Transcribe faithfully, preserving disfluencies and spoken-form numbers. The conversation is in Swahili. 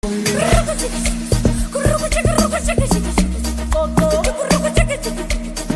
Kuruku chiki, kuruku chiki, kuruku chiki, chiki, chiki, chiki, chiki, chiki, kuruku chiki, chiki, chiki.